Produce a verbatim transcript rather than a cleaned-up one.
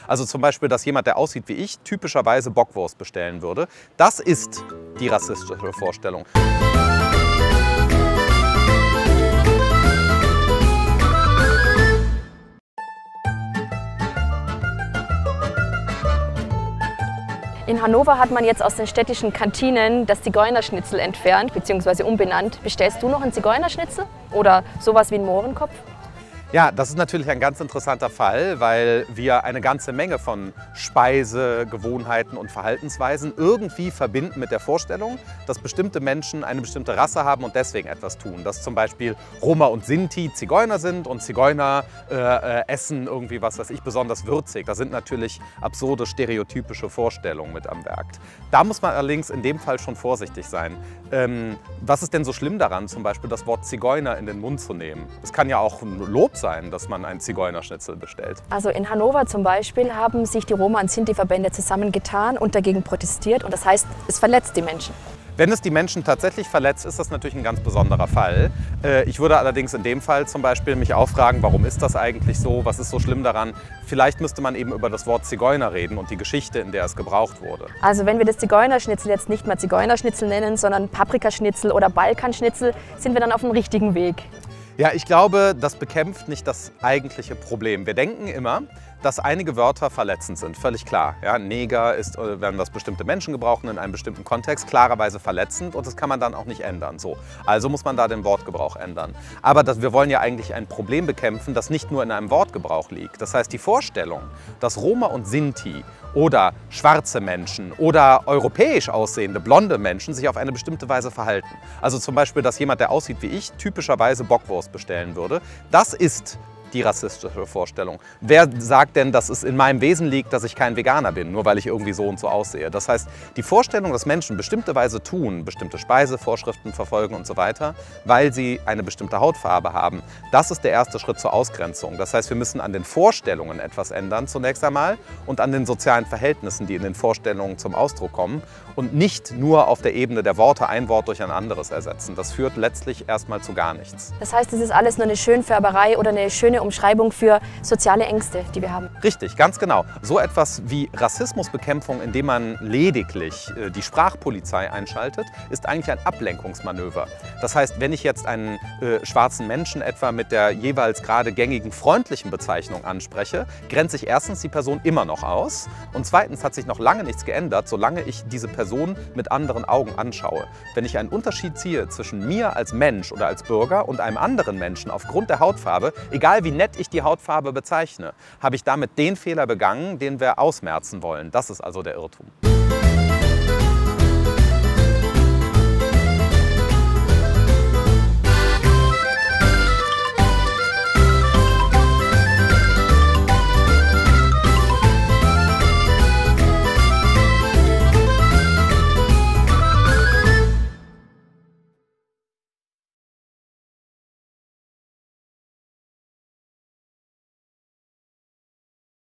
Also zum Beispiel, dass jemand, der aussieht wie ich, typischerweise Bockwurst bestellen würde. Das ist die rassistische Vorstellung. In Hannover hat man jetzt aus den städtischen Kantinen das Zigeunerschnitzel entfernt bzw. umbenannt. Bestellst du noch einen Zigeunerschnitzel oder sowas wie einen Mohrenkopf? Ja, das ist natürlich ein ganz interessanter Fall, weil wir eine ganze Menge von Speise, Gewohnheiten und Verhaltensweisen irgendwie verbinden mit der Vorstellung, dass bestimmte Menschen eine bestimmte Rasse haben und deswegen etwas tun. Dass zum Beispiel Roma und Sinti Zigeuner sind und Zigeuner äh, äh, essen irgendwie, was weiß ich, besonders würzig. Das sind natürlich absurde, stereotypische Vorstellungen mit am Werk. Da muss man allerdings in dem Fall schon vorsichtig sein. Ähm, was ist denn so schlimm daran, zum Beispiel das Wort Zigeuner in den Mund zu nehmen? Es kann ja auch ein Lob sein, dass man einen Zigeunerschnitzel bestellt. Also in Hannover zum Beispiel haben sich die Roma- und Sinti-Verbände zusammengetan und dagegen protestiert. Und das heißt, es verletzt die Menschen. Wenn es die Menschen tatsächlich verletzt, ist das natürlich ein ganz besonderer Fall. Ich würde allerdings in dem Fall zum Beispiel mich auch fragen, warum ist das eigentlich so? Was ist so schlimm daran? Vielleicht müsste man eben über das Wort Zigeuner reden und die Geschichte, in der es gebraucht wurde. Also wenn wir das Zigeunerschnitzel jetzt nicht mehr Zigeunerschnitzel nennen, sondern Paprikaschnitzel oder Balkanschnitzel, sind wir dann auf dem richtigen Weg. Ja, ich glaube, das bekämpft nicht das eigentliche Problem. Wir denken immer, dass einige Wörter verletzend sind, völlig klar. Ja, Neger ist, wenn das bestimmte Menschen gebrauchen in einem bestimmten Kontext, klarerweise verletzend und das kann man dann auch nicht ändern. So. Also muss man da den Wortgebrauch ändern. Aber das, wir wollen ja eigentlich ein Problem bekämpfen, das nicht nur in einem Wortgebrauch liegt. Das heißt, die Vorstellung, dass Roma und Sinti oder schwarze Menschen oder europäisch aussehende blonde Menschen sich auf eine bestimmte Weise verhalten. Also zum Beispiel, dass jemand, der aussieht wie ich, typischerweise Bockwurst bestellen würde. Das ist die rassistische Vorstellung. Wer sagt denn, dass es in meinem Wesen liegt, dass ich kein Veganer bin, nur weil ich irgendwie so und so aussehe? Das heißt, die Vorstellung, dass Menschen bestimmte Weise tun, bestimmte Speisevorschriften verfolgen und so weiter, weil sie eine bestimmte Hautfarbe haben, das ist der erste Schritt zur Ausgrenzung. Das heißt, wir müssen an den Vorstellungen etwas ändern zunächst einmal und an den sozialen Verhältnissen, die in den Vorstellungen zum Ausdruck kommen und nicht nur auf der Ebene der Worte ein Wort durch ein anderes ersetzen. Das führt letztlich erstmal zu gar nichts. Das heißt, es ist alles nur eine Schönfärberei oder eine schöne Umschreibung für soziale Ängste, die wir haben. Richtig, ganz genau. So etwas wie Rassismusbekämpfung, indem man lediglich äh, die Sprachpolizei einschaltet, ist eigentlich ein Ablenkungsmanöver. Das heißt, wenn ich jetzt einen äh, schwarzen Menschen etwa mit der jeweils gerade gängigen freundlichen Bezeichnung anspreche, grenze ich erstens die Person immer noch aus und zweitens hat sich noch lange nichts geändert, solange ich diese Person mit anderen Augen anschaue. Wenn ich einen Unterschied ziehe zwischen mir als Mensch oder als Bürger und einem anderen Menschen aufgrund der Hautfarbe, egal wie nett ich die Hautfarbe bezeichne, habe ich damit den Fehler begangen, den wir ausmerzen wollen. Das ist also der Irrtum.